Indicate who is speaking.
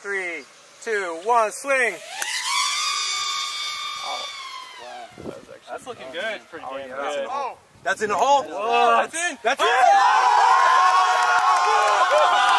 Speaker 1: 3, 2, 1, swing.
Speaker 2: Oh, wow.
Speaker 3: That's looking good. Pretty damn
Speaker 1: yeah,
Speaker 3: good.
Speaker 1: That's in the hole.
Speaker 3: Whoa, that's in.
Speaker 1: That's it.